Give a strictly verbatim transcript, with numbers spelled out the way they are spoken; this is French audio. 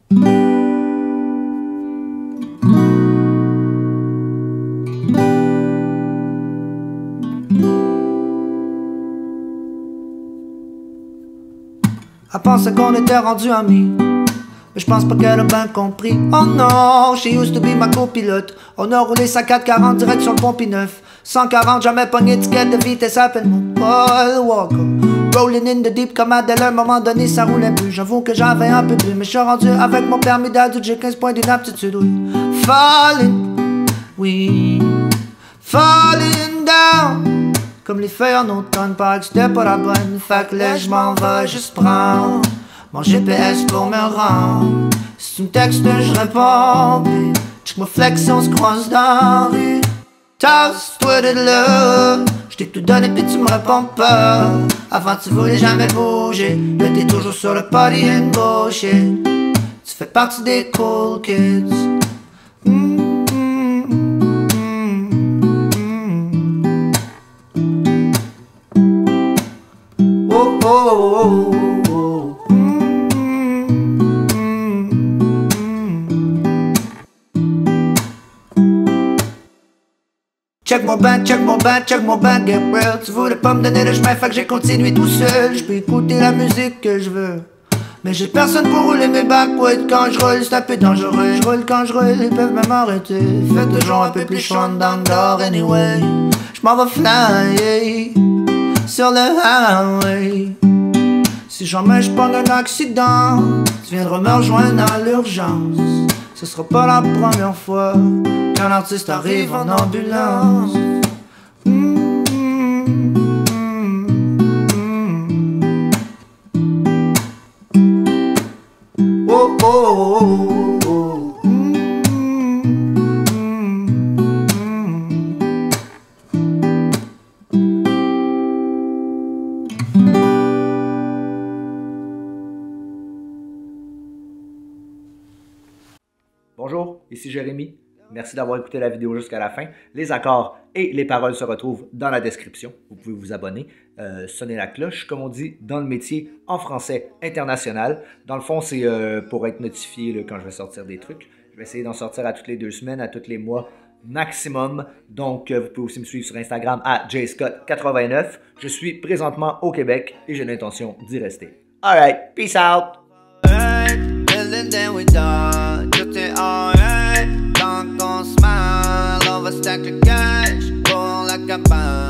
Elle pensait qu'on était rendu amis, mais je pense pas qu'elle a bien compris. Oh non, she used to be ma copilote. On a roulé sa quatre cent quarante direct sur le pont P-neuf. cent quarante, jamais pogné d'étiquette de vitesse, appelle-moi Paul Walker. Rolling in the deep comme Adèle, à un moment donné ça roulait plus. J'avoue que j'avais un peu plus, mais je suis rendu avec mon permis d'adulte, j'ai quinze points d'inaptitude, oui. Falling, oui, falling down. Comme les feuilles en automne, paraît que c'était pas la bonne. Fait que là je m'en vais juste prendre mon G P S pour me rendre. Si tu me textes, je réponds. Puis check ma flex, on se croise dans la rue. Tasse-toi de là. Je t'ai tout donné puis tu me réponds pas. Avant tu voulais jamais bouger. Là t'es toujours sur le party and bullshit. Tu fais partie des cool kids. mm. Oh, oh, oh, oh. Mm, mm, mm, mm. Check mon band, check mon band, check mon band, get real. Tu voulais pas me donner le chemin, fait que j'ai continué tout seul. Je peux écouter la musique que je veux, mais j'ai personne pour rouler mes backwoods. Quand je roule, c'est un peu dangereux. Je roule quand je roule, ils peuvent même arrêter. Faites toujours un peu plus chaud dans le dehors anyway. Je m'en vais flyer sur le highway. Si jamais je pogne un accident, tu viendras me rejoindre à l'urgence. Ce sera pas la première fois qu'un artiste arrive en ambulance. mm, mm, mm, mm. Oh, oh, oh, oh, oh. Mm, mm, mm. Bonjour, ici Jérémy. Merci d'avoir écouté la vidéo jusqu'à la fin. Les accords et les paroles se retrouvent dans la description. Vous pouvez vous abonner, euh, sonner la cloche, comme on dit dans le métier en français international. Dans le fond, c'est euh, pour être notifié là, quand je vais sortir des trucs. Je vais essayer d'en sortir à toutes les deux semaines, à tous les mois maximum. Donc, euh, vous pouvez aussi me suivre sur Instagram à j scott quatre-vingt-neuf. Je suis présentement au Québec et j'ai l'intention d'y rester. Alright, peace out! Tant qu'on smile, on va stack le cash pour la cabane.